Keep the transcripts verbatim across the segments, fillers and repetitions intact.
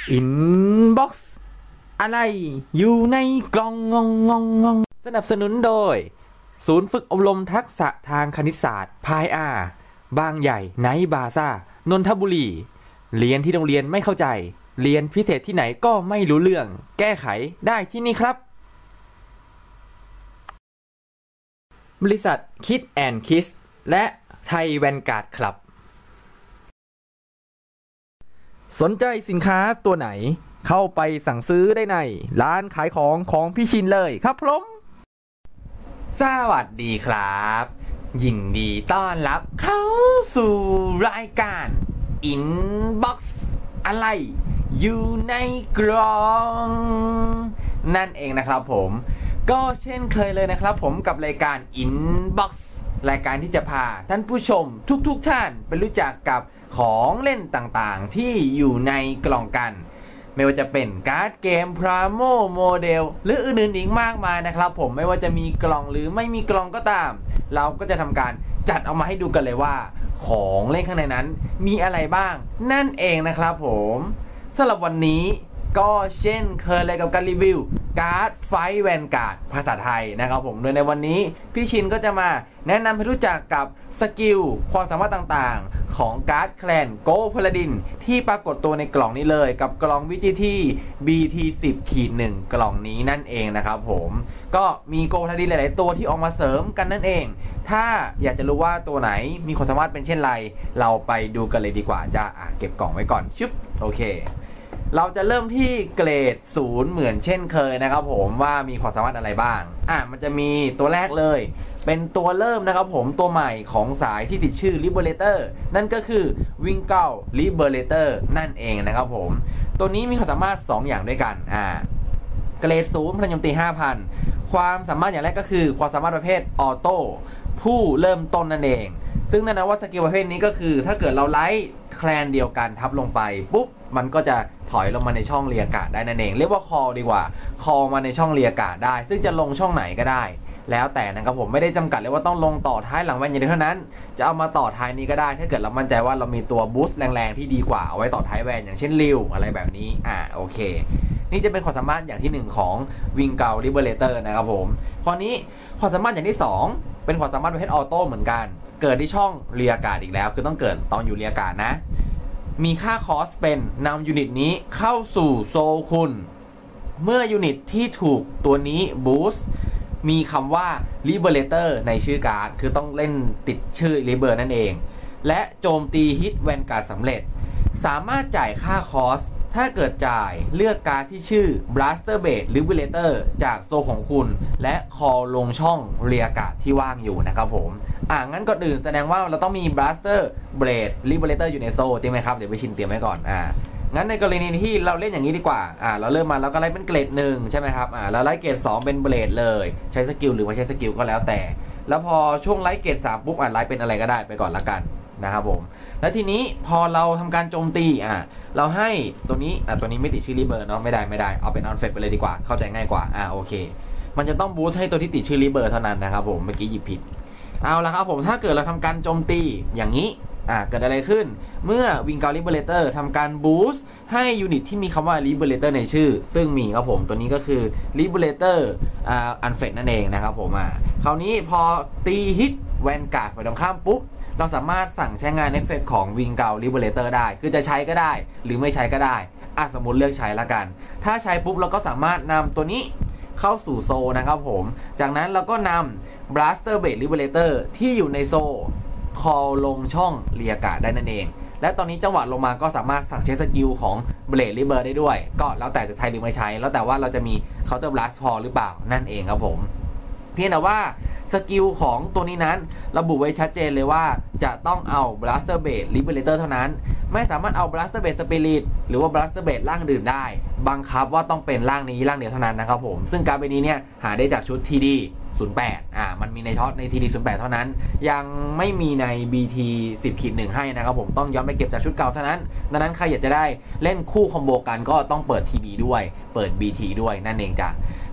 อินบ็อกซ์อะไรอยู่ในกล่องงงงงงงสนับสนุนโดยศูนย์ฝึกอบรมทักษะทางคณิตศาสตร์พายอาบางใหญ่ไนท์บาซ่านนทบุรีเรียนที่โรงเรียนไม่เข้าใจเรียนพิเศษที่ไหนก็ไม่รู้เรื่องแก้ไขได้ที่นี่ครับบริษัทคิดแอนด์คิสและไทยแวนการ์ดคลับสนใจสินค้าตัวไหนเข้าไปสั่งซื้อได้ในร้านขายของของพี่ชินเลยครับผมสวัสดีครับยินดีต้อนรับเข้าสู่รายการ Inbox อะไรอยู่ในกล่องนั่นเองนะครับผมก็เช่นเคยเลยนะครับผมกับรายการ Inbox รายการที่จะพาท่านผู้ชมทุกๆ ท่านไปรู้จักกับของเล่นต่างๆที่อยู่ในกล่องกันไม่ว่าจะเป็นการ์ดเกมพราโมโมเดลหรืออื่นๆอีกมากมายนะครับผมไม่ว่าจะมีกล่องหรือไม่มีกล่องก็ตามเราก็จะทำการจัดเอามาให้ดูกันเลยว่าของเล่นข้างในนั้นมีอะไรบ้างนั่นเองนะครับผมสำหรับวันนี้ก็เช่นเคยเลยกับการรีวิวการ์ดไฟท์แวนการ์ดภาษาไทยนะครับผมโดยในวันนี้พี่ชินก็จะมาแนะนำให้รู้จักกับสกิลความสามารถต่างๆของการ์ดแคลนโกพลาดินที่ปรากฏตัวในกล่องนี้เลยกับกล่อง วี จี ที บี ที สิบ หนึ่ง กล่องนี้นั่นเองนะครับผมก็มีโกพลาดินหลายๆตัวที่ออกมาเสริมกันนั่นเองถ้าอยากจะรู้ว่าตัวไหนมีความสามารถเป็นเช่นไรเราไปดูกันเลยดีกว่าจะอ่ะเก็บกล่องไว้ก่อนชุบโอเคเราจะเริ่มที่เกรดศูนย์เหมือนเช่นเคยนะครับผมว่ามีความสามารถอะไรบ้างอ่ะมันจะมีตัวแรกเลยเป็นตัวเริ่มนะครับผมตัวใหม่ของสายที่ติดชื่อ Liberator นั่นก็คือวิ่งเก้า Liberator นั่นเองนะครับผมตัวนี้มีความสามารถสองอย่างด้วยกันอ่าเกรดศูนย์พลังโจมตี ห้าพัน ความสามารถอย่างแรกก็คือความสามารถประเภทออโต้ผู้เริ่มต้นนั่นเองซึ่งนั่นนะว่าสกิลประเภทนี้ก็คือถ้าเกิดเราไลท์แคลนเดียวกันทับลงไปปุ๊บมันก็จะถอยลงมาในช่องเรียกาศได้นั่นเองเรียกว่าคอดีกว่าคอมาในช่องเรียกาศได้ซึ่งจะลงช่องไหนก็ได้แล้วแต่นะครับผมไม่ได้จำกัดเลยว่าต้องลงต่อท้ายหลังแวนอย่างเดียวเท่านั้นจะเอามาต่อท้ายนี้ก็ได้ถ้าเกิดเรามั่นใจว่าเรามีตัวบูสต์แรงๆที่ดีกว่าเอาไว้ต่อท้ายแวนอย่างเช่นริวอะไรแบบนี้อ่าโอเคนี่จะเป็นความสามารถอย่างที่หนึ่งของวิงเกาลิเบอเรเตอร์นะครับผมคราวนี้ความสามารถอย่างที่สองเป็นความสามารถประเภทออโต้เหมือนกันเกิดที่ช่องเรียกาศอีกแล้วคือต้องเกิดตอนอยู่เรียกาศนะมีค่าคอสเป็นนำยูนิตนี้เข้าสู่โซลคุณเมื่อยูนิตที่ถูกตัวนี้บูสต์มีคำว่า Liberator ในชื่อการ์ดคือต้องเล่นติดชื่อ Liber นั่นเองและโจมตีฮิตแวนการ์ดสำเร็จสามารถจ่ายค่าคอสถ้าเกิดจ่ายเลือกการ์ดที่ชื่อ Blaster Blade Liberator จากโซของคุณและคอลงช่องเรียกาศที่ว่างอยู่นะครับผมอ่างั้นก่อนอื่นแสดงว่าเราต้องมี Blaster Blade Liberator อยู่ในโซจริงไหมครับเดี๋ยวไปชินเตรียมไว้ก่อนอ่างั้นในกรณีที่เราเล่นอย่างนี้ดีกว่าอ่าเราเริ่มมาแล้วก็ไล่เป็นเกรดหนึ่งใช่ไหมครับอ่าแล้วไล่เกรดสองเป็นเบลดเลยใช้สกิลหรือไม่ใช้สกิลก็แล้วแต่แล้วพอช่วงไล่เกรดสามปุ๊บอ่าไล่เป็นอะไรก็ได้ไปก่อนละกันนะครับผมแล้วทีนี้พอเราทำการโจมตีอ่าเราให้ตัวนี้อ่าตัวนี้ไม่ติดชื่อรีเบิร์ดเนาะไม่ได้ไม่ได้เอาเป็นออนเฟกไปเลยดีกว่าเข้าใจง่ายกว่าอ่าโอเคมันจะต้องบูสต์ให้ตัวที่ติดชื่อรีเบิร์ดเท่านั้นนะครับผมเมื่อกี้หยิบผิดเอาละครับผมถ้าเกิดเราทำการโจมตีอย่างนี้อ่าเกิดอะไรขึ้นเมื่อวิงเกาลิเบอเรเตอร์ทำการบูสต์ให้ยูนิตที่มีคำว่าลิเบอเรเตอร์ในชื่อซึ่งมีครับผมตัวนี้ก็คือลิเบอเรเตอร์อ่าอันเฟกนั่นเองนะครับผมอ่าคราวนี้พอตีฮิตแวนการ์ดฝ่ายตรงข้ามปุ๊บเราสามารถสั่งใช้งานเอฟเฟกต์ของวิงเกาลิเบอเรเตอร์ได้คือจะใช้ก็ได้หรือไม่ใช้ก็ได้อ่ะสมมุติเลือกใช้ละกันถ้าใช้ปุ๊บเราก็สามารถนำตัวนี้เข้าสู่โซนะครับผมจากนั้นเราก็นำ Blaster Blade Liberator ที่อยู่ในโซคอลลงช่องเรียกาศได้นั่นเองและตอนนี้จังหวะลงมาก็สามารถสั่งใช้สกิลของ Blade Liber ได้ด้วยก็แล้วแต่จะใช้หรือไม่ใช้แล้วแต่ว่าเราจะมี Counter Blast พอหรือเปล่านั่นเองครับผมเพียงแต่ว่าสกิลของตัวนี้นั้นระบุไว้ชัดเจนเลยว่าจะต้องเอา Blaster Blade Liberator เท่านั้นไม่สามารถเอา Blaster Blade Spirit หรือว่า Blaster Blade ร่างอื่นได้บังคับว่าต้องเป็นร่างนี้ร่างเดียวเท่านั้นนะครับผมซึ่งการ์ดใบนี้เนี่ยหาได้จากชุด ที ดี ศูนย์ แปดอ่ามันมีในช็อตใน ที ดี ศูนย์ แปดเท่านั้นยังไม่มีใน บี ที สิบ หนึ่ง ให้นะครับผมต้องย้อนไปเก็บจากชุดเก่าเท่านั้นดังนั้นใครอยากจะได้เล่นคู่คอมโบกันก็ต้องเปิด ที ดี ด้วยเปิด บี ที ด้วยนั่นเองจ้ะ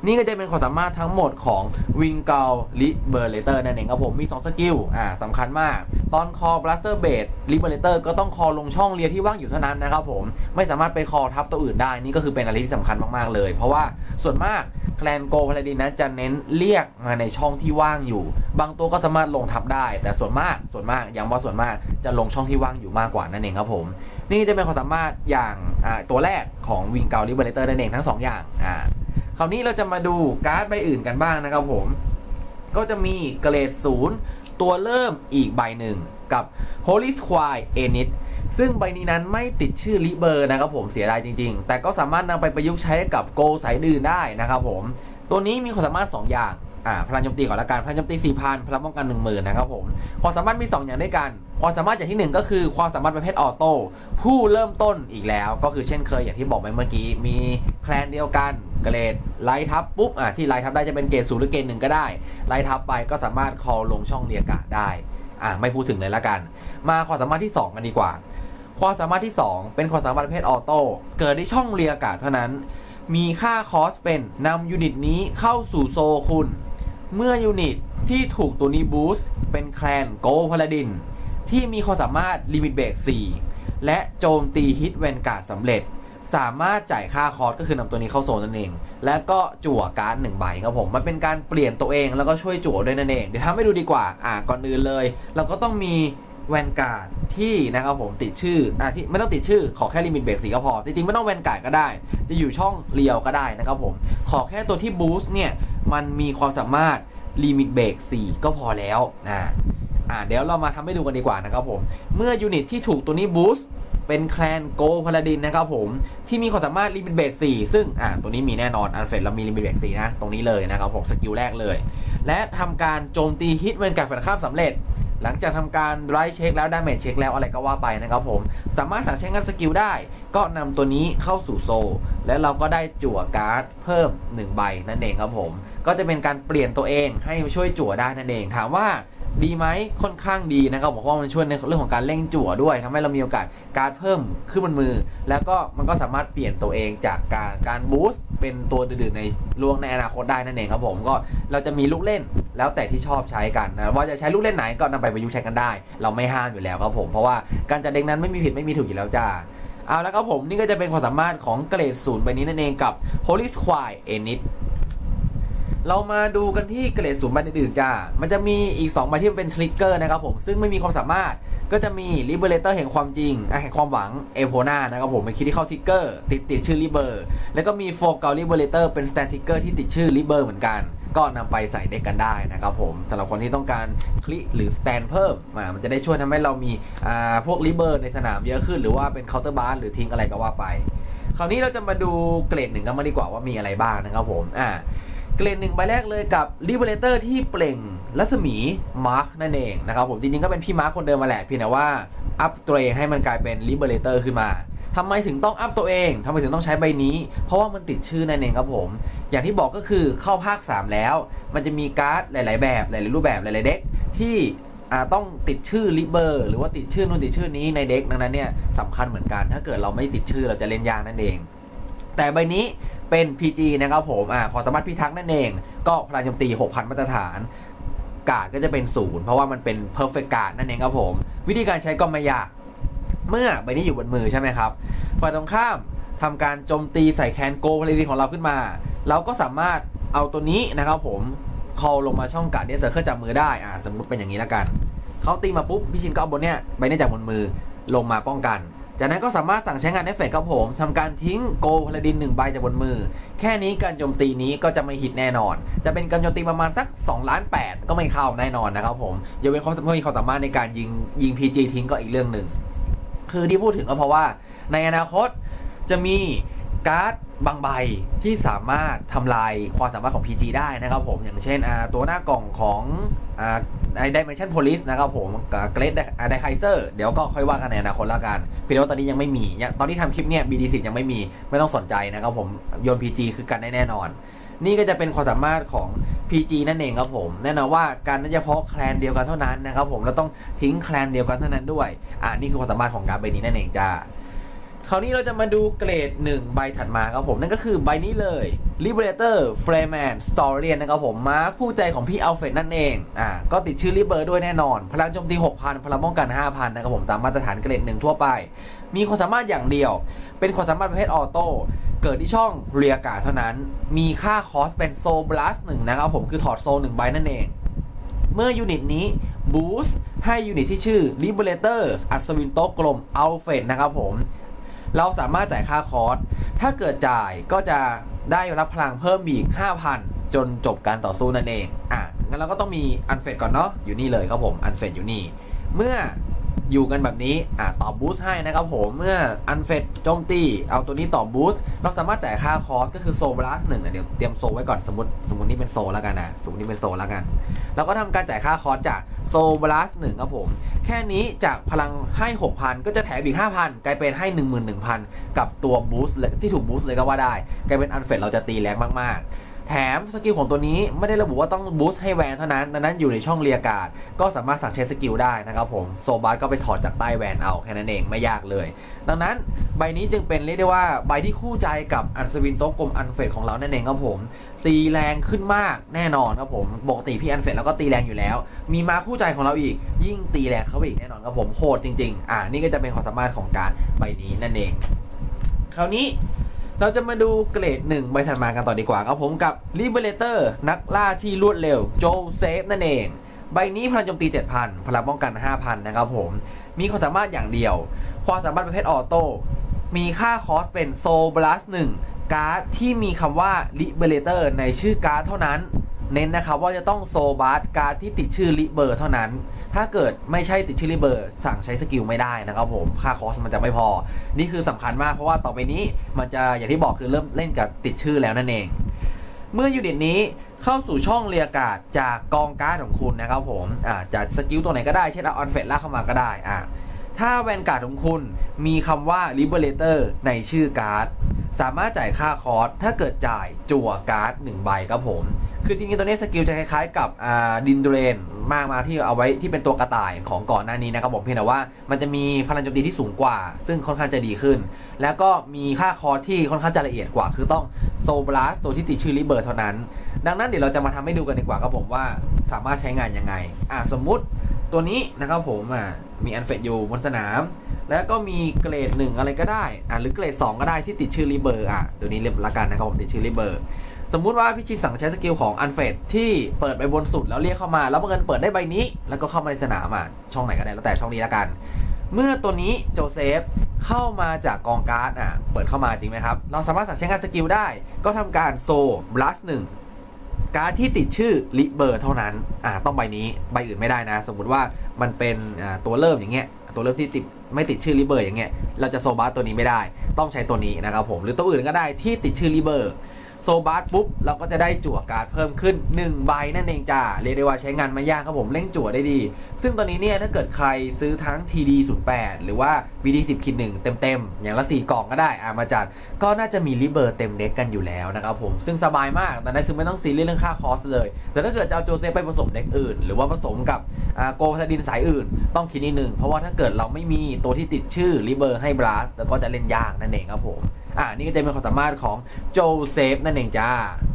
นี่ก็จะเป็นความสามารถทั้งหมดของวิงเกลลิเบอร์เลเตอร์นั่นเองครับผมมีสองสกิลอ่าสำคัญมากตอนคอบลัสเตอร์เบดลิเบอร์เลเตอร์ก็ต้องคอลงช่องเลียที่ว่างอยู่เท่านั้นนะครับผมไม่สามารถไปคอทับตัวอื่นได้นี่ก็คือเป็นอะไรที่สำคัญมากๆเลยเพราะว่าส่วนมากแคลนโกพาลาดินนะจะเน้นเรียกมาในช่องที่ว่างอยู่บางตัวก็สามารถลงทับได้แต่ส่วนมากส่วนมากอย่างว่าส่วนมากจะลงช่องที่ว่างอยู่มากกว่านั่นเองครับผมนี่จะเป็นความสามารถอย่างตัวแรกของวิงเกลลิเบอร์เลเตอร์นั่นเองทั้งสองอย่างอ่าคราวนี้เราจะมาดูการ์ดใบอื่นกันบ้างนะครับผมก็จะมีเกรดศูนย์ตัวเริ่มอีกใบหนึ่งกับ Holy Squire Enid ซึ่งใบนี้นั้นไม่ติดชื่อลิเบอร์นะครับผมเสียดายจริงๆแต่ก็สามารถนำไปประยุกต์ใช้กับโกสายดื่นได้นะครับผมตัวนี้มีความสามารถสองอย่างอ่าพลังโจมตีก่อนละกันพลังโจมตี สี่พัน พลังป้องกัน หนึ่งหมื่น นะครับผมความสามารถมีสองอย่างด้วยกันความสามารถอย่างที่หนึ่งก็คือความสามารถประเภทออโต้ผู้เริ่มต้นอีกแล้วก็คือเช่นเคยอย่างที่บอกไปเมื่อกี้มีแคลนเดียวกันเกรดไล่ทับปุ๊บอ่ะที่ไล่ทับได้จะเป็นเกรดศูนย์หรือเกรดหนึ่งก็ได้ไล่ทับไปก็สามารถคอลงช่องเรียกะได้อ่ะไม่พูดถึงเลยละกันมาความสามารถที่สองกันดีกว่าความสามารถที่สองเป็นความสามารถประเภทออโต้เกิดที่ช่องเรียกะเท่านั้นมีค่าคอสเป็นนำยูนิตนี้เข้าสู่โซคุณเมื่อยูนิตที่ถูกตัวนี้บูสต์เป็นแคลนโกพาลาดินที่มีความสามารถลิมิตเบรกสี่และโจมตีฮิตแวนการ์ดสำเร็จสามารถจ่ายค่าคอสก็คือนำตัวนี้เข้าโซนนั่นเองและก็จั่วการ์ดหนึ่งใบครับผมมันเป็นการเปลี่ยนตัวเองแล้วก็ช่วยจั่วด้วยนั่นเองเดี๋ยวทำให้ดูดีกว่าอ่าก่อนอื่นเลยเราก็ต้องมีแวนการ์ดที่นะครับผมติดชื่ออ่าที่ไม่ต้องติดชื่อขอแค่ลิมิตเบรกสี่ก็พอจริงๆไม่ต้องแวนการ์ดก็ได้จะอยู่ช่องเรียวก็ได้นะครับผมขอแค่ตัวที่บูสต์เนี่ยมันมีความสามารถลิมิตเบรกสี่ก็พอแล้วอ่าอ่าเดี๋ยวเรามาทำให้ดูกันดีกว่านะครับผมเมื่อยูนิตที่ถูกตัวนี้บูสต์เป็นแคลนโกพาลาดินนะครับผมที่มีความสามารถลิมิตเบรกสี่ซึ่งอ่าตัวนี้มีแน่นอนอันเฟรดเรามีลิมิตเบรกสี่นะตรงนี้เลยนะครับผมสกิลแรกเลยและทำการโจมตีฮิตเวนการ์ดฝ่ายตรงข้ามสำเร็จหลังจากทำการไรท์เช็คแล้วดาเมจเช็คแล้วอะไรก็ว่าไปนะครับผมสามารถสั่งใช้งานสกิลได้ก็นำตัวนี้เข้าสู่โซและเราก็ได้จั่วการ์ดเพิ่มหนึ่งใบนั่นเองครับผมก็จะเป็นการเปลี่ยนตัวเองให้ช่วยจั่วได้นั่นเองถามว่าดีไหมค่อนข้างดีนะครับผมเพราะว่ามันช่วยในเรื่องของการเร่งจั่วด้วยทำให้เรามีโอกาสการ์ดเพิ่มขึ้นบนมือแล้วก็มันก็สามารถเปลี่ยนตัวเองจากการการบูสต์เป็นตัวดื่นๆในล่วงในอนาคตได้นั่นเองครับผมก็เราจะมีลูกเล่นแล้วแต่ที่ชอบใช้กันนะว่าจะใช้ลูกเล่นไหนก็นำไปประยุกต์ใช้กันได้เราไม่ห้ามอยู่แล้วครับผมเพราะว่าการจัดเด็กนั้นไม่มีผิดไม่มีถูกอยู่แล้วจ้าเอาแล้วครับผมนี่ก็จะเป็นความสามารถของเกรดศูนย์ใบนี้นั่นเองกับ Holy Squire Enidเรามาดูกันที่เกรดศูนย์ใบอื่นๆจ้ามันจะมีอีกสองใบที่เป็นทริกเกอร์นะครับผมซึ่งไม่มีความสามารถก็จะมี Liberator แห่งความจริงแห่งความหวังเอโพนานะครับผมเป็นคิดที่เข้าทริกเกอร์ติดติดชื่อ Liber แล้วก็มี For Gal Liberator เป็น Stand Trigger ที่ติดชื่อ Liber เหมือนกันก็นำไปใส่เด็กกันได้นะครับผมสำหรับคนที่ต้องการคลิหรือ Stand เพิ่มมามันจะได้ช่วยทำให้เรามีอ่าพวก Liber ในสนามเยอะขึ้นหรือว่าเป็น Counter Bar หรือทิ้งอะไรก็ว่าไปคราวนี้เราจะมาดูเกรดหนึ่งกันมาดีกว่าว่ามีอะไรบ้างนะครับผมอ่าเกรดหนึ่งใบแรกเลยกับ Liberator ที่เปล่งรัศมีมาร์คนั่นเองนะครับผมจริงๆก็เป็นพี่มาร์คคนเดิมมาแหละเพียงแต่ว่าอัพตัวเองให้มันกลายเป็น Liberator ขึ้นมาทำไมถึงต้องอัพตัวเองทำไมถึงต้องใช้ใบนี้เพราะว่ามันติดชื่อนั่นเองครับผมอย่างที่บอกก็คือเข้าภาคสามแล้วมันจะมีการ์ดหลายๆแบบหลายๆรูปแบบหลายๆเด็กที่ต้องติดชื่อ Liber หรือว่าติดชื่อนู่นติดชื่อนี้ในเด็กดังนั้นเนี่ยสำคัญเหมือนกันถ้าเกิดเราไม่ติดชื่อเราจะเล่นยากนั่นเองแต่ใบนี้เป็น พี จี นะครับผมอ่าขอสามารถพิทักษ์นั่นเองก็พลังโจมตี หกพัน มาตรฐานการ์ดก็จะเป็นศูนย์เพราะว่ามันเป็น perfect card นั่นเองครับผมวิธีการใช้ก็ไม่ยากเมื่อใบนี้อยู่บนมือใช่ไหมครับฝ่ายตรงข้ามทำการโจมตีใส่แคนโกพาลาดินของเราขึ้นมาเราก็สามารถเอาตัวนี้นะครับผมคอลลงมาช่องการ์ดเดสเซอร์เคิลจับมือได้อ่าสมมติเป็นอย่างนี้แล้วกันเขาตีมาปุ๊บพี่ชินก็เอาบนเนี้ยใบนี้จากบนมือลงมาป้องกันจากนั้นก็สามารถสั่งใช้งานเอฟเฟกต์ครับผมทำการทิ้งโกพาลาดินหนึ่งใบจากบนมือแค่นี้การโจมตีนี้ก็จะไม่ฮิตแน่นอนจะเป็นการโจมตีประมาณสักสองล้านแปดก็ไม่เข้าแน่นอนนะครับผมอย่าเว้นเขาไม่มีความสามารถในการยิงยิง พี จี ทิ้งก็อีกเรื่องหนึ่งคือที่พูดถึงก็เพราะว่าในอนาคตจะมีการ์ดบางใบที่สามารถทำลายความสามารถของ พี จี ได้นะครับผมอย่างเช่นตัวหน้ากล่องของDimension Police นะครับผมกับเกรดไดไคเซอร์เดี๋ยวก็ค่อยว่ากันในอนาคตละกันเพียงแต่ว่าตอนนี้ยังไม่มีตอนที่ทำคลิปเนี่ย บี ดี สิบ ยังไม่มีไม่ต้องสนใจนะครับผมโยน พี จี คือกันได้แน่นอนนี่ก็จะเป็นความสามารถของ พี จี นั่นเองครับผมแน่นอนว่าการนั้นเฉพาะแคลนเดียวกันเท่านั้นนะครับผมเราต้องทิ้งแคลนเดียวกันเท่านั้นด้วยอ่านี่คือความสามารถของการ์ดใบนี้นั่นเองจ้าคราวนี้เราจะมาดูเกรดหนึ่งใบถัดมาครับผมนั่นก็คือใบนี้เลย Liberator Flayman Storian นะครับผมม้าคู่ใจของพี่อัลเฟรดนั่นเองอ่าก็ติดชื่อ Liber ด้วยแน่นอนพลังโจมตี หกพัน พลังป้องกัน ห้าพัน นะครับผมตามมาตรฐานเกรดหนึ่งทั่วไปมีความสามารถอย่างเดียวเป็นความสามารถประเภทออโต้เกิดที่ช่องเรียกาเท่านั้นมีค่าคอสเป็นโซบลัสหนึ่งนะครับผมคือถอดโซหนึ่งใบนั่นเองเมื่อยูนิตนี้บูสต์ให้ยูนิตที่ชื่อ Liberator อัศวินโต๊ะกลมอัลเฟรดนะครับผมเราสามารถจ่ายค่าคอสถ้าเกิดจ่ายก็จะได้รับพลังเพิ่มอีก ห้าพัน จนจบการต่อสู้นั่นเองอ่ะงั้นเราก็ต้องมีอันเฟรดก่อนเนาะอยู่นี่เลยครับผมอันเฟรดอยู่นี่เมื่ออยู่กันแบบนี้อ่ะต่อบูสต์ให้นะครับผมเมื่ออันเฟรดโจมตีเอาตัวนี้ต่อบูสต์เราสามารถจ่ายค่าคอสก็คือโซบลัสหนึ่งเดี๋ยวเตรียมโซไว้ก่อนสมมติสมมตินี่เป็นโซแล้วกันนะสมมตินี่เป็นโซแล้วกันเราก็ทำการจ่ายค่าคอสจากโซบลัสหนึ่งครับผมแค่นี้จากพลังให้ หกพัน ก็จะแถมอีก ห้าพัน กลายเป็นให้ หนึ่งหมื่นหนึ่งพัน กับตัวบูสต์ที่ถูกบูสต์เลยก็ว่าได้กลายเป็นอันเฟรดเราจะตีแรงมากๆแถมสกิลของตัวนี้ไม่ได้ระบุว่าต้องบูสต์ให้แวนเท่านั้นดังนั้นอยู่ในช่องเรียการ์ดก็สามารถสั่งใช้สกิลได้นะครับผมโซบาร์ก็ไปถอดจากใต้แวนเอาแค่นั้นเองไม่ยากเลยดังนั้นใบนี้จึงเป็นเรียกได้ว่าใบที่คู่ใจกับอัศวินโต๊ะกลมอันเฟรดของเรานั่นเองครับผมตีแรงขึ้นมากแน่นอนครับผมปกติพี่อันเฟรดแล้วก็ตีแรงอยู่แล้วมีมาคู่ใจของเราอีกยิ่งตีแรงเข้าไปอีกแน่นอนครับผมโหดจริงๆอ่านี่ก็จะเป็นความสามารถของการใบนี้นั่นเองคราวนี้เราจะมาดูเกรดหนึ่งใบถัดมากันต่อดีกว่าครับผมกับ Liberator นักล่าที่รวดเร็วโจเซฟนั่นเองใบนี้พลังโจมตี เจ็ดพัน พลังป้องกัน ห้าพัน นะครับผมมีความสามารถอย่างเดียวความสามารถประเภทออโต้มีค่าคอสเป็นโซบลัสหนึ่งการ์ดที่มีคำว่า Liberator ในชื่อการ์ดเท่านั้นเน้นนะครับว่าจะต้องโซบัสการ์ดที่ติดชื่อลิเบอร์เท่านั้นถ้าเกิดไม่ใช่ติดชื่อลิเบอร์สั่งใช้สกิลไม่ได้นะครับผมค่าคอสมันจะไม่พอนี่คือสำคัญมากเพราะว่าต่อไปนี้มันจะอย่างที่บอกคือเริ่มเล่นกับติดชื่อแล้วนั่นเองเมื่อยูนิตนี้เข้าสู่ช่องเรียกการ์ดจากกองการ์ดของคุณนะครับผมอ่าจากสกิลตัวไหนก็ได้เช่นเอาออนเฟรดลากเข้ามาก็ได้อ่าถ้าแวนการ์ดของคุณมีคำว่า Liberator ในชื่อการ์ดสามารถจ่ายค่าคอสถ้าเกิดจ่ายจั่วการ์ดหนึ่งใบครับผมคือจริงๆตัวนี้สกิลจะคล้ายๆกับอ่าดินเดรนมากมาที่เอาไว้ที่เป็นตัวกระต่ายของก่อนหน้านี้นะครับผมเพียงแต่ว่ามันจะมีพลังโจมตีที่สูงกว่าซึ่งค่อนข้างจะดีขึ้นแล้วก็มีค่าคอสที่ค่อนข้างจะละเอียดกว่าคือต้องโซบลัสตัวที่ติดชื่อลิเบอร์เท่านั้นดังนั้นเดี๋ยวเราจะมาทำให้ดูกันดีกว่าครับผมว่าสามารถใช้งานยังไงอ่าสมมุติตัวนี้นะครับผมอ่ามีอันเฟรดอยู่บนสนามแล้วก็มีเกรดหนึ่งอะไรก็ได้อ่าหรือเกรดสองก็ได้ที่ติดชื่อลิเบอร์อ่ะตัวนี้เรียบละกันนะครับผมติดชื่อลิเบอร์สมมุติว่าพี่ชิสั่งใช้สกิลของอันเฟรดที่เปิดไปบนสุดแล้วเรียกเข้ามาแล้วบังเอิญเปิดได้ใบนี้แล้วก็เข้ามาในสนามอ่ะช่องไหนก็ได้แล้วแต่ช่องนี้ละกันเมื่อตัวนี้โจเซฟเข้ามาจากกองการ์ดอ่ะเปิดเข้ามาจริงไหมครับเราสามารถสั่งใช้งานสกิลได้ก็ทำการโซบลัสหนึ่งการ์ดที่ติดชื่อลิเบอร์เท่านั้นอ่าต้องใบนี้ใบอื่นไม่ได้นะสมมุติว่ามันเป็นอ่าตัวเริ่มอย่างเงี้ยตัวเริ่มที่ติดไม่ติดชื่อลิเบอร์อย่างเงี้ยเราจะโซบัสตัวนี้ไม่ได้ต้องใช้ตัวนี้นะครับผมหรือตัวอื่นก็ได้ที่ติดชื่อลิเบอร์โซบัสปุ๊บเราก็จะได้จั่วการ์ดเพิ่มขึ้นหนึ่งใบนั่นเองจ้าเรียกได้ว่าใช้งานไม่ยากครับผมเร่งจั่วได้ดีซึ่งตอนนี้เนี่ยถ้าเกิดใครซื้อทั้ง ที ดี ศูนย์แปด หรือว่า วี ดี สิบ หนึ่ง เต็มๆอย่างละสี่กล่องก็ได้อ่ามาจัดก็น่าจะมีลิเบอร์เต็มเด็กกันอยู่แล้วนะครับผมซึ่งสบายมากแต่นั่นคือไม่ต้องซีเรียสเรื่องค่าคอสเลยแต่ถ้าเกิดจะเอาโจเซฟไปผสมเด็กอื่นหรือว่าผสมกับอ่าโกพาดินสายอื่นต้องคิดนิดนึงเพราะว่าถ้าเกิดเราไม่มีตัวที่ติดชื่อลิเบอร์ให้บลัสแล้วก็จะเล่นยากนั่นเองครับผมอ่านี่ก็จะเป็นความสามารถของโจเซฟนั่นเองจ้า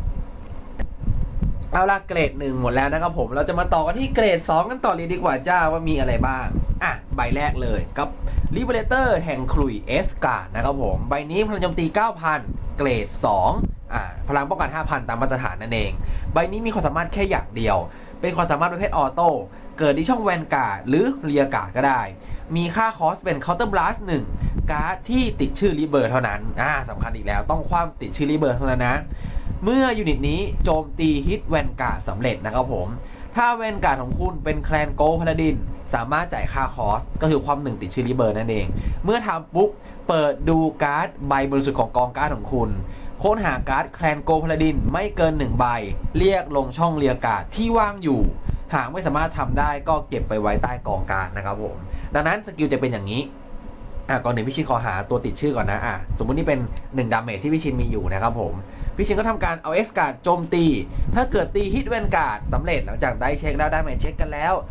เอาละเกรดหนึ่งหมดแล้วนะครับผมเราจะมาต่อกันที่เกรดสองกันต่อเลยดีกว่าจ้าว่ามีอะไรบ้างอ่ะใบแรกเลยกับ Liberator แห่งคลุยเอสการ์ดนะครับผมใบนี้พลังโจมตี เก้าพัน เกรดสองอ่าพลังป้องกัน ห้าพัน ตามมาตรฐานนั่นเองใบนี้มีความสามารถแค่อย่างเดียวเป็นความสามารถประเภทออโต้เกิดที่ช่องแวนการ์ดหรือเรียการ์ดก็ได้มีค่าคอสเป็น Counter Blast หนึ่งการ์ดที่ติดชื่อลิเบอร์เท่านั้นอ่าสำคัญอีกแล้วต้องคว่ำติดชื่อลิเบอร์เท่านั้นนะเมื่อยูนิตนี้โจมตีฮิตแวนการ์ดสำเร็จนะครับผมถ้าแวนการ์ดของคุณเป็นแคลนโกลพาลาดินสามารถจ่ายค่าคอสก็คือความหนึ่งติดชื่อลิเบอร์นั่นเองเมื่อทำปุ๊บเปิดดูการ์ดใบบริสุทธิ์ของกองการ์ดของคุณค้นหาการ์ดแคลนโกลพาลาดินไม่เกินหนึ่งใบเรียกลงช่องเรียการ์ดที่ว่างอยู่หากไม่สามารถทำได้ก็เก็บไปไว้ใต้กองการ์ดนะครับผมดังนั้นสกิลจะเป็นอย่างนี้อ่ะก่อนหนึ่งพี่ชินขอหาตัวติดชื่อก่อนนะอ่ะสมมุตินี่เป็นหนึ่งดาเมจที่พี่ชินมีอยู่นะครับผมพี่ชินก็ทำการเอาเอ็กซ์การ์ดโจมตีถ้าเกิดตีฮิตแวนการ์ดสำเร็จหลังจากได้เช็คแล้วได้แมทเช็คกันแล้ว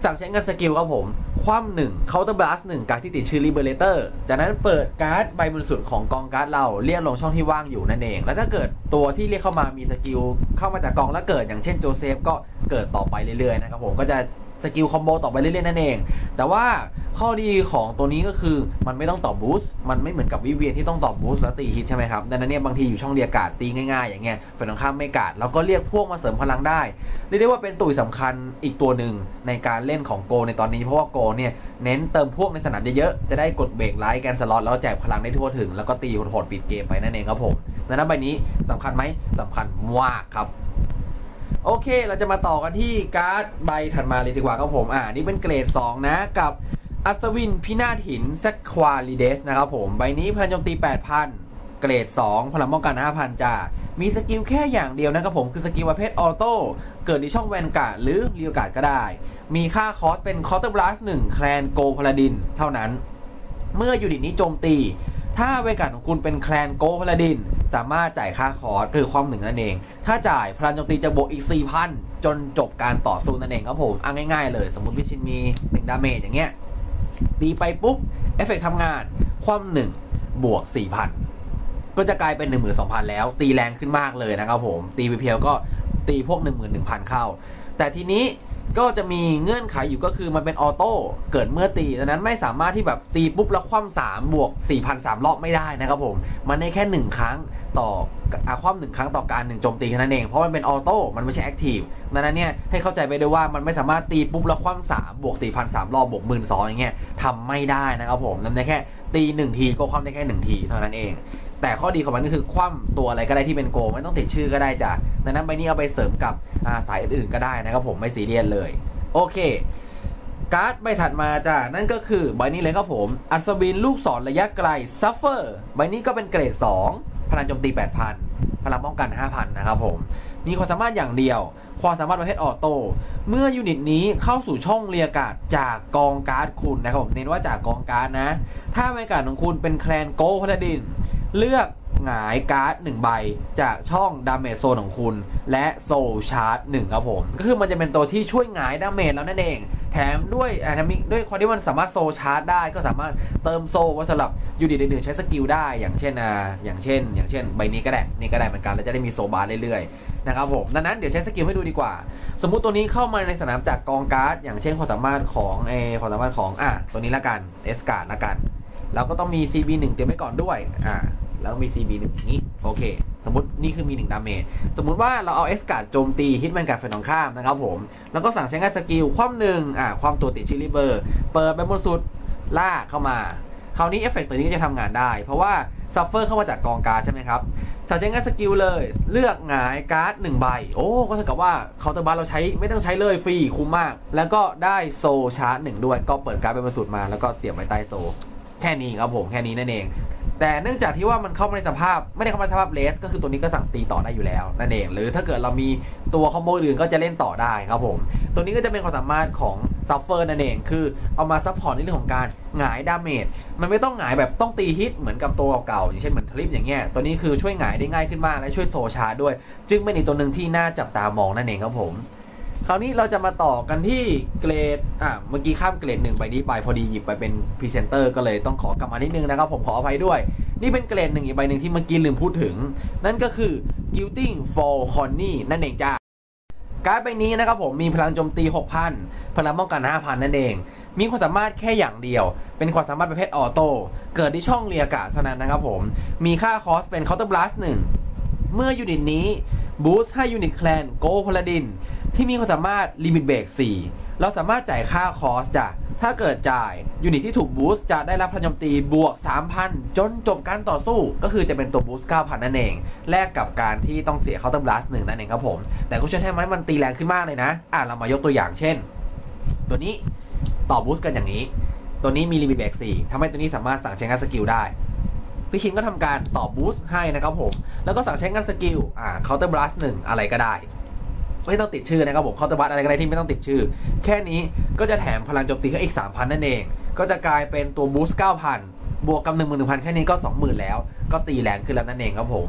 สั่งใช้งานสกิลครับผมคว่ำหนึ่งเคาน์เตอร์บลัสหนึ่งการที่ติดชื่อ Liberator จากนั้นเปิดการ์ดใบบนสุดของกองการ์ดเราเรียกลงช่องที่ว่างอยู่นั่นเองแล้วถ้าเกิดตัวที่เรียกเข้ามามีสกิลเข้ามาจากกองแล้วเกิดอย่างเช่นโจเซฟก็เกิดต่อไปเรื่อยๆนะครับผมก็จะสกิลคอมโบต่อไปเรื่อยๆนั่นเองแต่ว่าข้อดีของตัวนี้ก็คือมันไม่ต้องต่อบูสต์มันไม่เหมือนกับวิเวียนที่ต้องต่อบูสต์แล้วตีฮิตใช่ไหมครับดังนั้นเนี่ยบางทีอยู่ช่องเรียกการ์ดตีง่ายๆอย่างเงี้ยฝ่ายตรงข้ามไม่การ์ดแล้วก็เรียกพวกมาเสริมพลังได้เรียกได้ว่าเป็นตัวสำคัญอีกตัวหนึ่งในการเล่นของโกในตอนนี้เพราะว่าโกเนี่ยเน้นเติมพวกในสนามเยอะๆจะได้กดเบรกไลท์แกนสล็อตแล้วแจกพลังได้ทั่วถึงแล้วก็ตีโหดๆปิดเกมไปนั่นเองครับผมดังนั้นใบนี้สำคัญไหมสำคัญมากครับโอเคเราจะมาต่อกันที่การ์ดใบถัดมาเลยดีกว่าครับผมอ่านี่เป็นเกรดสองนะกับอัศวินพินาศหินแซคควาลิเดสนะครับผมใบนี้พลังโจมตี แปดพัน เกรดสองพลังป้องกัน ห้าพัน จ้ามีสกิลแค่อย่างเดียวนะครับผมคือสกิลประเภทออโต้เกิดในช่องแวนการ์ดหรือเรียวการ์ดก็ได้มีค่าคอสเป็นคอร์เตอร์บลัสหนึ่งแคลนโกพาลาดินเท่านั้นเมื่อยูนิตนี้โจมตีถ้าแวนการ์ดของคุณเป็นแคลนโกพาลาดินสามารถจ่ายค่าคอร์สคือความหนึ่งนั่นเองถ้าจ่ายพลังโจมตีจะบวกอีก สี่พัน จนจบการต่อสู้นั่นเองครับผมอ่ะง่ายๆเลยสมมติวิชินมีหนึ่งดาเมจอย่างเงี้ยตีไปปุ๊บเอฟเฟกต์ทำงานความหนึ่งบวก สี่พัน ก็จะกลายเป็น หนึ่งหมื่นสองพัน แล้วตีแรงขึ้นมากเลยนะครับผมตีไปเพียวก็ตีพวก หนึ่งหมื่นหนึ่งพัน เข้าแต่ทีนี้ก็จะมีเงื่อนไขอยู่ก็คือมันเป็นออโต้เกิดเมื่อตีดังนั้นไม่สามารถที่แบบตีปุ๊บแล้วคว่ำสามบวก สี่พัน สามรอบไม่ได้นะครับผมมันได้แค่หนึ่งครั้งต่ออาคว่ำหนึ่งครั้งต่อการหนึ่งโจมตีแค่นั้นเองเพราะมันเป็นออโต้มันไม่ใช่แอคทีฟดังนั้นเนี่ยให้เข้าใจไปด้วยว่ามันไม่สามารถตีปุ๊บแล้วคว่ำสามบวก สี่พัน สามรอบบวก หนึ่งหมื่นสองพัน อย่างเงี้ยทำไม่ได้นะครับผมนั่นได้แค่ตีหนึ่งทีก็คว่ำได้แค่หนึ่งทีเท่านั้นเองแต่ข้อดีของมันก็คือคว่ำตัวอะไรก็ได้ที่เป็นโกไม่ต้องติดชื่อก็ได้จ้ะดังนั้นใบนี้เอาไปเสริมกับสายอื่นๆก็ได้นะครับผมไม่ซีเรียสเลยโอเคการ์ดใบถัดมาจ้ะนั่นก็คือใบนี้เลยครับผมอัศวินลูกศรระยะไกลซัฟเฟอร์ใบนี้ก็เป็นเกรดสองพลังโจมตี แปดพัน พลังป้องกัน ห้าพัน นะครับผมมีความสามารถอย่างเดียวความสามารถประเภทออโต้เมื่อยูนิตนี้เข้าสู่ช่องเรียกการ์ดจากกองการ์ดคุณนะครับผมเน้นว่าจากกองการ์ดนะถ้าบรรยากาศของคุณเป็นแคลนโกพาลาดินเลือกหงายการ์ดหนึ่งใบจากช่องดาเมจโซนของคุณและโซชาร์จหนึ่งครับผมก็คือมันจะเป็นตัวที่ช่วยหงายดาเมจแล้วนั่นเองแถมด้วยแอนมิด้วยความที่มันสามารถโซชาร์จได้ก็สามารถเติมโซไว้สำหรับยูนิตอื่นๆใช้สกิลได้อย่างเช่นอ่าอย่างเช่นอย่างเช่นใบนี้ก็ได้นี่ก็ได้เหมือนกันแล้วจะได้มีโซบาร์เรื่อยๆนะครับผมดังนั้นเดี๋ยวใช้สกิลให้ดูดีกว่าสมมุติตัวนี้เข้ามาในสนามจากกองการ์ดอย่างเช่นความสามารถของเอความสามารถของอ่ะตัวนี้ละกันเอสการ์ดละกันเราก็ต้องมี ซี บี หนึ่ง เตรียมไว้ก่อนด้วยอ่าแล้วมี ซี บี หนึ่ง อย่างนี้โอเคสมมตินี่คือมีหนึ่งดาเมจสมมุติว่าเราเอาเอสการ์ดโจมตีฮิตแมนการ์ดฝ่ายตรงข้ามนะครับผมแล้วก็สั่งใช้งานสกิลคว่ำหนึ่งอ่าความตัวติดชิลลิเบอร์เปิดไปบนสุดลากเข้ามาคราวนี้เอฟเฟกต์ตัวนี้ก็จะทำงานได้เพราะว่าซัฟเฟอร์เข้ามาจากกองการ์ดใช่ไหมครับสั่งใช้งานสกิลเลยเลือกหงายการ์ดหนึ่งใบโอ้ก็เท่ากับว่าเคาน์เตอร์บัสเราใช้ไม่ต้องใช้เลยฟรีคุ้มมากแล้วก็ได้โซชาร์จหนึ่งด้วยก็เปิดการ์ดไปบนสุดมาแล้วก็เสียบไว้ใต้โซแค่นี้ครับผมแค่นี้นั่นเองแต่เนื่องจากที่ว่ามันเข้ามาในสภาพไม่ได้เข้ามาในสภาพเลสก็คือตัวนี้ก็สั่งตีต่อได้อยู่แล้วนั่นเองหรือถ้าเกิดเรามีตัวคอมโบอื่นก็จะเล่นต่อได้ครับผมตัวนี้ก็จะเป็นความสามารถของซัฟเฟอร์นั่นเองคือเอามาซัพพอร์ตในเรื่องของการหงายดาเมจมันไม่ต้องหงายแบบต้องตีฮิตเหมือนกับตัวเก่าๆอย่างเช่นเหมือนทริปอย่างเงี้ยตัวนี้คือช่วยหงายได้ง่ายขึ้นมากและช่วยโซชาร์ด้วยจึงเป็นอีกตัวหนึ่งที่น่าจับตามองนั่นเองครับผมคราวนี้เราจะมาต่อกันที่เกรดอ่ะเมื่อกี้ข้ามเกรดหนึ่งใบนี้ไปพอดีหยิบไปเป็นพรีเซนเตอร์ก็เลยต้องขอกลับมานิดนึงนะครับผมขออภัยด้วยนี่เป็นเกรดหนึ่งอีกใบหนึ่งที่เมื่อกี้ลืมพูดถึงนั่นก็คือ Guilting for Connie นั่นเองจ้าการ์ดใบนี้นะครับผมมีพลังโจมตี หกพัน พลังป้องกัน ห้าพัน นั่นเองมีความสามารถแค่อย่างเดียวเป็นความสามารถประเภทออโต้เกิดที่ช่องเรียกการ์ดเท่านั้นนะครับผมมีค่าคอสเป็นเคาน์เตอร์บลัสหนึ่งเมื่อยูนิตนี้บูสต์ให้ยูนิตแคลนโกพาลาดินที่มีความสามารถลิมิตเบรกสี่เราสามารถจ่ายค่าคอสจ้ะถ้าเกิดจ่ายยูนิตที่ถูกบูสต์จะได้รับพลังโจมตีบวก สามพัน จนจบการต่อสู้ก็คือจะเป็นตัวบูสต์ เก้าพัน นั่นเองแลกกับการที่ต้องเสียเคาน์เตอร์บลัสหนึ่งนั่นเองครับผมแต่ก็เชื่อใช่ไหมมันตีแรงขึ้นมากเลยนะอ่ะเรามายกตัวอย่างเช่นตัวนี้ต่อบูสต์กันอย่างนี้ตัวนี้มีลิมิตเบรกสี่ทำให้ตัวนี้สามารถสั่งใช้งานสกิลได้พี่ชินก็ทำการต่อบูสต์ให้นะครับผมแล้วก็สั่งใช้งานสกิลอ่าเคาน์เตอร์บลัสหนึ่งอะไรก็ได้ไม่ต้องติดชื่อนะครับผมเคาน์เตอร์บัสอะไรก็ได้ที่ไม่ต้องติดชื่อแค่นี้ก็จะแถมพลังโจมตีแค่อีก สามพัน นั่นเองก็จะกลายเป็นตัวบูสต์ เก้าพัน บวกกับ หนึ่งหมื่นหนึ่งพัน แค่นี้ก็ สองหมื่น แล้วก็ตีแรงขึ้นแล้วนั่นเองครับผม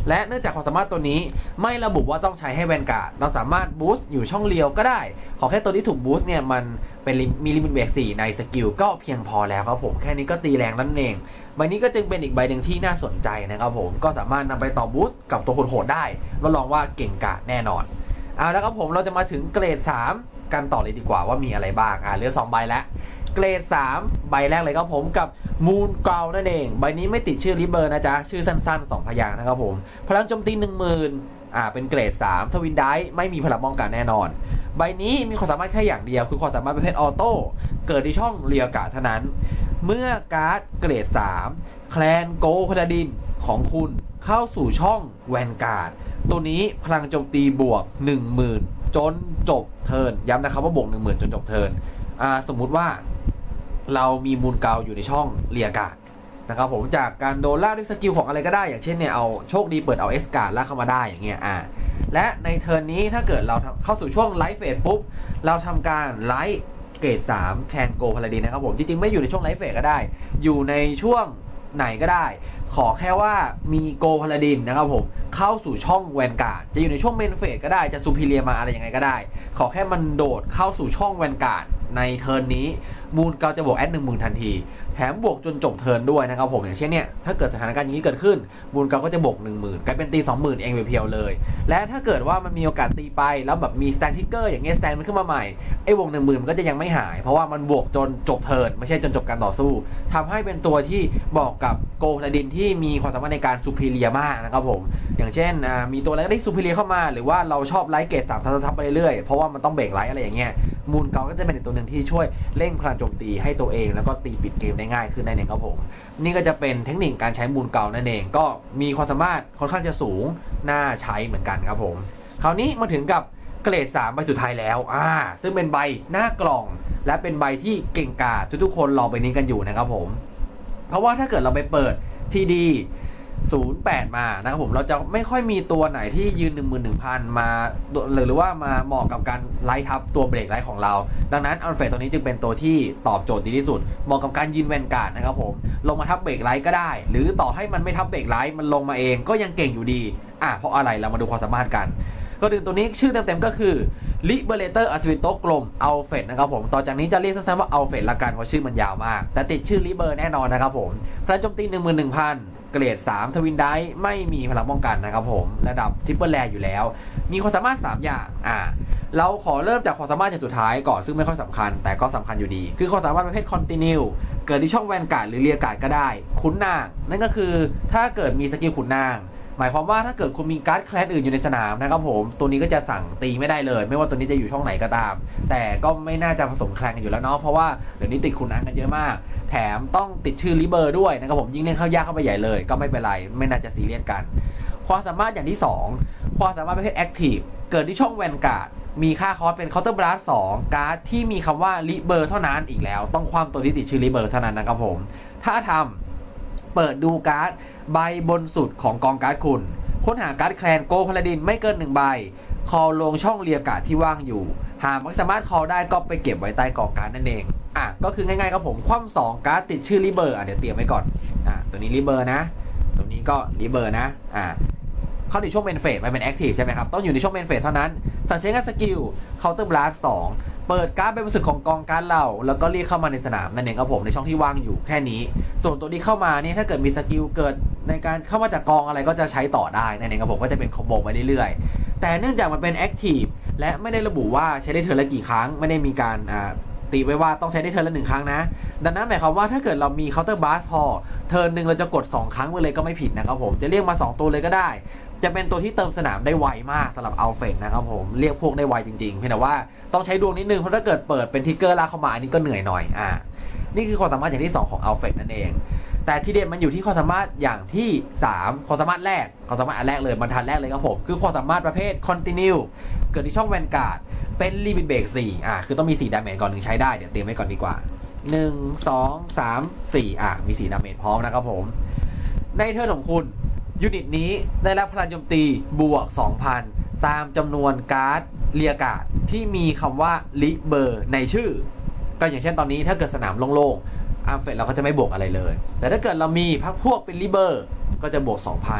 และเนื่องจากความสามารถตัวนี้ไม่ระบุว่าต้องใช้ให้แวนการ์ดเราสามารถบูสต์อยู่ช่องเลียวก็ได้ขอแค่ตัวที่ถูกบูสต์เนี่ยมันเป็นมีลิมิตเบรกสี่ในสกิลก็เพียงพอแล้วครับผมแค่นี้ก็ตีแรงนั่นเองใบนี้ก็จึงเป็นอีกใบหนึ่งที่น่าสนใจนะครับผมก็สามารถนำไปต่อบูสต์กับตัวโหดๆได้รับรองว่าเก่งกาจแน่นอนเอาแล้วครับผมเราจะมาถึงเกรดสามกันต่อเลยดีกว่าว่ามีอะไรบ้างอ่าเหลือสองใบแล้วเกรดสามใบแรกเลยครับผมกับมูนเกลนั่นเองใบนี้ไม่ติดชื่อริเบอร์นะจ๊ะชื่อสั้นๆสองพยางค์นะครับผมพลังโจมตี หนึ่งหมื่น อ่าเป็นเกรดสามทวินไดท์ไม่มีพลังป้องกันแน่นอนใบนี้มีความสามารถแค่อย่างเดียวคือความสามารถประเภทออโต้เกิดในช่องเรียกะเท่านั้นเมื่อการ์ดเกรดสามแคลนโกพลาดินของคุณเข้าสู่ช่องแวนการ์ดตัวนี้พลังโจมตีบวก หนึ่งหมื่น จนจบเทิร์นย้ำนะครับว่าบวก หนึ่งหมื่น จนจบเทิร์นอ่าสมมุติว่าเรามีมูลเกาอยู่ในช่องเรียกาดนะครับผมจากการโดนล่าด้วยสกิลของอะไรก็ได้อย่างเช่นเนี่ยเอาโชคดีเปิดเอาเอสการ์ดล่าเข้ามาได้อย่างเงี้ยอ่าและในเทิร์นนี้ถ้าเกิดเราเข้าสู่ช่วงไลฟ์เฟสปุ๊บเราทำการไลฟ์เกรดสามแคนโกพาลาดินนะครับผมจริงๆไม่อยู่ในช่วงไลฟ์เฟสก็ได้อยู่ในช่วงไหนก็ได้ขอแค่ว่ามีโกพาลาดินนะครับผมเข้าสู่ช่องแวนการ์ดจะอยู่ในช่วงเมนเฟสก็ได้จะซูพิเรียมาอะไรยังไงก็ได้ขอแค่มันโดดเข้าสู่ช่องแวนการ์ดในเทิร์นนี้มูลเกาจะบวกแอดหนึ่งหมื่นทันทีแถมบวกจนจบเทิร์นด้วยนะครับผมอย่างเช่นเนี่ยถ้าเกิดสถานการณ์อย่างนี้เกิดขึ้นมูลเกาก็จะบวก หนึ่งหมื่น กลายเป็นตี สองหมื่น เองเพียวๆเลยและถ้าเกิดว่ามันมีโอกาสตีไปแล้วแบบมีสแตนทิกเกอร์อย่างเงี้ยสแตนมันขึ้นมาใหม่ไอ้วง หนึ่งหมื่น มันก็จะยังไม่หายเพราะว่ามันบวกจนจบเทิร์นไม่ใช่จนจบการต่อสู้ทำให้เป็นตัวที่บอกกับโกพาลาดินที่มีความสามารถในการซูพิเรียมากนะครับผมอย่างเช่นมีตัวอะไรก็ได้ซูพิเรียเข้ามาหรือว่าเราชอบไลท์เกรดสามทับๆไปเรื่อยๆเพราะว่ามันต้องเบรกไลท์อะไรอย่างเงี้ยมูลเกาก็จะเป็นตัวหนึ่งที่ช่วยเร่งพลังโจมตีให้ตัวเองแล้วก็ตีปิดเกมได้ง่ายขึ้นนั่นเองครับผมนี่ก็จะเป็นเทคนิคการใช้มูลเกานั่นเองก็มีความสามารถค่อนข้างจะสูงน่าใช้เหมือนกันครับผมคราวนี้มาถึงกับเกรดสามใบสุดท้ายแล้วอ่าซึ่งเป็นใบหน้ากล่องและเป็นใบที่เก่งกาจทุกๆคนรอใบนี้กันอยู่นะครับผมเพราะว่าถ้าเกิดเราไปเปิดทีดีศูนย์แปดมานะครับผมเราจะไม่ค่อยมีตัวไหนที่ยืน หนึ่งหมื่นหนึ่งพัน มาหรือว่ามาเหมาะกับการไล่ทับตัวเบรกไลท์ของเราดังนั้นอัลเฟรดตัวนี้จึงเป็นตัวที่ตอบโจทย์ดีที่สุดเหมาะกับการยืนแวนการ์ดนะครับผมลงมาทับเบรกไลท์ก็ได้หรือต่อให้มันไม่ทับเบรกไลท์มันลงมาเองก็ยังเก่งอยู่ดีอ่ะเพราะอะไรเรามาดูความสามารถกันก็ดึงตัวนี้ชื่อเต็มๆก็คือ Liberator Artivito กลมอัลเฟรดนะครับผมต่อจากนี้จะเรียกสั้นๆว่าอัลเฟรดละกันเพราะชื่อมันยาวมากแต่ติดชื่อลิเบอร์แน่นอนนะครับผมพลังโจมตี หนึ่งหมื่นหนึ่งพันเกรดสามทวินไดท์ไม่มีพลังป้องกันนะครับผมระดับทริปเปิลแรอยู่แล้วมีความสามารถสามอย่างอ่าเราขอเริ่มจากความสามารถอย่างสุดท้ายก่อนซึ่งไม่ค่อยสำคัญแต่ก็สำคัญอยู่ดีคือความสามารถประเภทคอนติเนียเกิดที่ช่องแวนการ์ดหรือเรียการ์ดก็ได้ขุนนางนั่นก็คือถ้าเกิดมีสกิลขุนนางหมายความว่าถ้าเกิดคุณมีการ์ดแคลสอื่นอยู่ในสนามนะครับผมตัวนี้ก็จะสั่งตีไม่ได้เลยไม่ว่าตัวนี้จะอยู่ช่องไหนก็ตามแต่ก็ไม่น่าจะผสมแคลนกันอยู่แล้วเนาะเพราะว่าเดี๋ยวนี้ติดขุนนางกันเยอะมากแถมต้องติดชื่อลิเบอร์ด้วยนะครับผมยิ่งเล่นเข้ายากเข้าไปใหญ่เลยก็ไม่เป็นไรไม่น่าจะซีเรียสกันความสามารถอย่างที่สองความสามารถประเภทแอคทีฟเกิดที่ช่องแวนการ์ดมีค่าคอสเป็นเคาน์เตอร์บลัสสองการ์ดที่มีคำว่าลิเบอร์เท่านั้นอีกแล้วต้องความตัวที่ติดชื่อลิเบอร์เท่านั้นนะครับผมถ้าทำเปิดดูการ์ดใบบนสุดของกองการ์ดคุณค้นหาการ์ดแคลนโกพาลาดินไม่เกินหนึ่งใบคอลลงช่องเรียกาดที่ว่างอยู่หากไม่สามารถคอลได้ก็ไปเก็บไว้ใต้กองการ์ดนั่นเองอ่ะก็คือง่ายๆครับผมคว่ำสองการ์ดติดชื่อลิเบอร์อ่ะเดี๋ยวเตรียมไว้ก่อนอ่ะตัวนี้ลิเบอร์นะตัวนี้ก็ลิเบอร์นะอ่ะเข้าในช่วงเมนเฟสมันเป็นแอคทีฟใช่ไหมครับต้องอยู่ในช่วงเมนเฟสเท่านั้นสั่งใช้งานสกิลเคาน์เตอร์บลัสสองเปิดการ์ดเป็นบนสุดของกองการ์ดเราแล้วก็เรียกเข้ามาในสนามนั่นเองครับผมในช่องที่ว่างอยู่แค่นี้ส่วนตัวที่เข้ามานี่ถ้าเกิดมีสกิลเกิดในการเข้ามาจากกองอะไรก็จะใช้ต่อได้นั่นเองครับผมก็จะเป็นคอมโบไปเรื่อยๆแต่เนื่องจากมันเป็นแอคทีฟและไม่ได้ระบุว่าใช้ได้เทิร์นละกี่ครั้งไม่ได้มีการอ่าตีไว้ว่าต้องใช้ได้เทิร์นละหนึ่งครั้งนะดังนั้นหมายความว่าถ้าเกิดเรามีเคาน์เตอร์บลัสพอเทิร์นหนึ่งเราจะกดสองครั้งไปเลยก็ไม่ผิดนะครับผมจะเรียกมาสองตัวเลยก็ได้จะเป็นตัวที่เติมสนามได้ไวมากสำหรับอัลเฟรดนะครับผมเรียกพวกได้ไวจริงๆเพียงแต่ว่าต้องใช้ดวงนิดนึงเพราะถ้าเกิดเปิดเป็นทิกเกอร์ลากเข้ามาอันนี้ก็เหนื่อยหน่อยอ่านี่คือความสามารถอย่างที่สองของอัลเฟรดนั่นเองแต่ที่เด่นมันอยู่ที่ความสามารถอย่างที่สามความสามารถแรกความสามารถอันแรกเลยบรรทัดแรกเลยครับผมคือความสามารถประเภท Continue เกิดที่ช่องแวนการ์ดเป็นลิมิตเบรกสี่อ่าคือต้องมีสี่ดาเมจก่อนถึงใช้ได้เดี๋ยวเตรียมไว้ก่อนดีกว่าหนึ่ง สอง สาม สี่อ่ามีสี่ดาเมจพร้อมนะครับผมในเทิร์นของคุณยูนิตนี้ได้รับพลังโจมตีบวก สองพัน ตามจำนวนการ์ดเรียการ์ดที่มีคำว่าลิเบอร์ในชื่อก็อย่างเช่นตอนนี้ถ้าเกิดสนามโล่งๆอัลเฟรดเราก็จะไม่บวกอะไรเลยแต่ถ้าเกิดเรามีพักพวกเป็นลิเบอร์ก็จะบวก สองพัน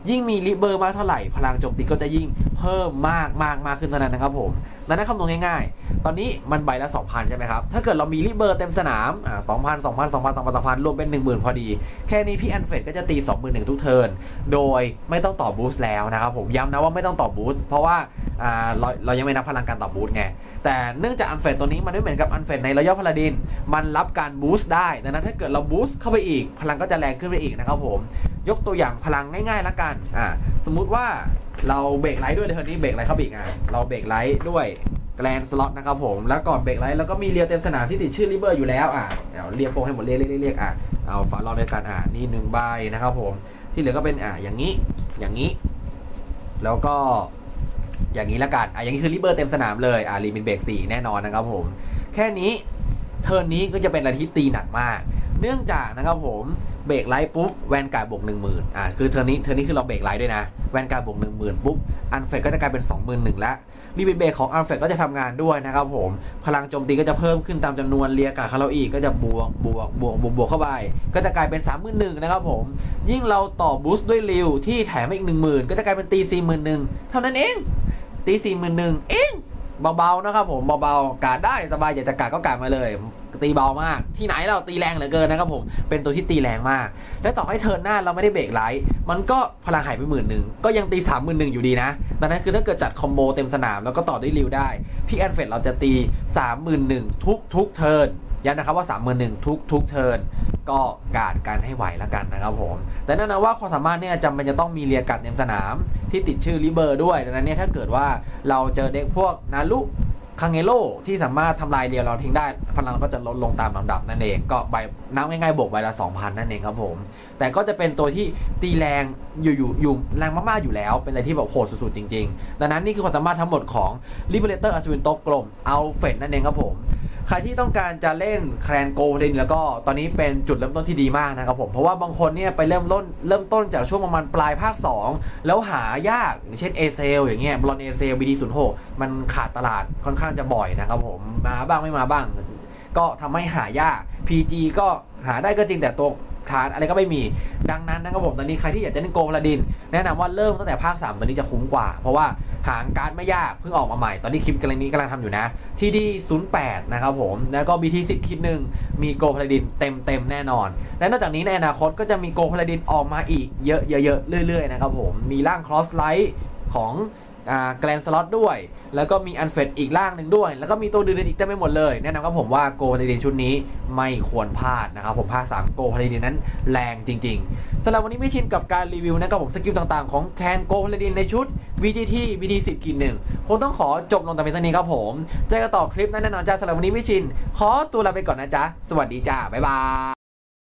ยิ่งมีริเบอร์มากเท่าไหร่พลังโจมตีก็จะยิ่งเพิ่มมากมากมากขึ้นเท่านั้นนะครับผมดังนั้นคำนวณง่ายๆตอนนี้มันใบละ สองพัน ใช่ไหมครับถ้าเกิดเรามีริเบอร์เต็มสนามอ่า สองพัน สองพัน สองพัน สองพัน สองพัน รวมเป็น หนึ่งหมื่น พอดีแค่นี้พี่อันเฟดก็จะตี สองหมื่นหนึ่ง ทุกเทิร์นโดยไม่ต้องต่อบูสต์แล้วนะครับผมย้ำนะว่าไม่ต้องต่อบูสต์เพราะว่าอ่าเราเรายังไม่นับพลังการต่อบูสต์ไงแต่เนื่องจากอันเฟดตัวนี้มันไม่เหมือนกับอันเฟดในรอยัลพาลาดินมันรับการบูสต์ได้ดังนั้นถ้าเกิดเราบูสต์เข้าไปอีกพลังก็จะแรงขึ้นไปอีกนะครับผมยกตัวอย่างพลังง่ายๆละกันอ่าสมมุติว่าเราเบรกไลท์ด้วยเทอร์นี้เบรกไลท์เข้าไปอีกอ่ะเราเบรกไลท์ด้วยแกรนสล็อตนะครับผมแล้วก่อนเบรกไลท์เราก็มีเรียวเต็มสนามที่ติดชื่อริเบอร์อยู่แล้วอ่ะเดี๋ยวเรียกโปรให้หมดเรียกเรียกเรียกอ่ะเอาฝาลองในการอ่ะนี่หนึ่งใบนะครับผมที่เหลือก็เป็นอ่ะอย่างนี้อย่างนี้แล้วก็อย่างนี้ละกันอ่ะอย่างนี้คือริเบอร์เต็มสนามเลยอ่ะรีมินเบรกสี่แน่นอนนะครับผมแค่นี้เทิร์นนี้ก็จะเป็นอะไรที่ตีหนักมากเนื่องจากนะครับผมเบรกไลท์ปุ๊บแวนการ์ดบวกหนึ่งหมื่นอ่าคือเทอร์นี้เทอร์นี้คือเราเบรกไลท์ด้วยนะแวนการ์ดบวกหนึ่งหมื่นปุ๊บอันเฟดก็จะกลายเป็นสองหมื่นหนึ่งแล้วรีบิทเบรกของอันเฟดก็จะทำงานด้วยนะครับผมพลังโจมตีก็จะเพิ่มขึ้นตามจำนวนเรียกการ์ดของเราอีกก็จะบวกบวกบวกบวกบวกเข้าไปก็จะกลายเป็นสามหมื่นหนึ่งนะครับผมยิ่งเราต่อบูสต์ด้วยริวที่แถมอีกหนึ่งหมื่นก็จะกลายเป็นตีสี่หมื่นหนึ่งเท่านั้นเองตีสี่หมื่นหนึ่งเองเบาๆนะครับผมเบาๆการ์ดได้สบายอยากจะการ์ดก็การ์ดมาเลยตีเบามากที่ไหนเราตีแรงเหลือเกินนะครับผมเป็นตัวที่ตีแรงมากและต่อให้เทิร์นหน้าเราไม่ได้เบรกไลท์มันก็พลังหายไปหมื่นหนึ่งก็ยังตีสามหมื่นหนึ่งอยู่ดีนะดังนั้นคือถ้าเกิดจัดคอมโบเต็มสนามแล้วก็ต่อด้วยริวได้พี่แอนเฟดเราจะตีสามหมื่นหนึ่งทุกทุกเทิร์นย้ำนะครับว่าสามหมื่นหนึ่งทุกทุกเทิร์นก็การ์ดกันให้ไหวแล้วกันนะครับผมแต่นั่นนะว่าความสามารถเนี่ยจำเป็นจะต้องมีเรียกัดเต็มสนามที่ติดชื่อริเบอร์ด้วยดังนั้นเนี่ยถ้าเกิดว่าเราเจอเด็กพวกนารุคังเงโร่ที่สามารถทำลายเรียวเราทิ้งได้พลังก็จะลดลงตามลำดับนั่นเองก็ใบน้ำง่ายๆบวกใบละ สองพัน นั่นเองครับผมแต่ก็จะเป็นตัวที่ตีแรงอยู่อยู่อยู่แรงมากๆอยู่แล้วเป็นอะไรที่แบบโหดสุดๆจริงๆดังนั้นนี่คือความสามารถทั้งหมดของ Liberator อัศวินโต๊ะกลมอัลเฟดนั่นเองครับผมใครที่ต้องการจะเล่นแคลนโกลเด้นแล้วก็ตอนนี้เป็นจุดเริ่มต้นที่ดีมากนะครับผมเพราะว่าบางคนเนี่ยไปเริ่มต้นเริ่มต้นจากช่วงประมาณปลายภาคสองแล้วหายากอย่างเช่นเอเซลอย่างเงี้ยบลอนเอเซล บี ดี ศูนย์หกมันขาดตลาดค่อนข้างจะบ่อยนะครับผมมาบ้างไม่มาบ้างก็ทำให้หายาก พี จี ก็หาได้ก็จริงแต่ตัวฐานอะไรก็ไม่มีดังนั้นนะครับผมตอนนี้ใครที่อยากจะเล่นโกลพาลาดินแนะนำว่าเริ่มตั้งแต่ภาคสามตอนนี้จะคุ้มกว่าเพราะว่าหางการ์ดไม่ยากเพิ่งออกมาใหม่ตอนนี้คลิปกำลังนี้กำลังทำอยู่นะที ดี ศูนย์แปดนะครับผมแล้วก็ บี ที สิบ คิดหนึ่งมีโกลพาลาดินเต็มเต็มแน่นอนและนอกจากนี้ในอนาคตก็จะมีโกลพาลาดินออกมาอีกเยอะเยอะเรื่อยๆนะครับผมมีร่างครอสไลท์ของแกรนสล็อตด้วยแล้วก็มีอันเฟดอีกร่างหนึ่งด้วยแล้วก็มีตัวอื่นๆอีกเต็มไปหมดเลยแนะนำครับผมว่าโกลพาลาดินชุดนี้ไม่ควรพลาดนะครับผมภาคสามโกลพาลาดินนั้นแรงจริงๆสำหรับวันนี้ไม่ชินกับการรีวิวนะครับผมสกิลต่างๆของแคนโกลพาลาดินในชุด วี จี ที บี ที สิบ กินหนึ่งคงต้องขอจบลงแต่เพียงเท่านี้ครับผมเจอกันต่อคลิปนั้นแน่นอนจ้าสำหรับวันนี้ไม่ชินขอตัวลาไปก่อนนะจ๊ะสวัสดีจ้าบ๊ายบาย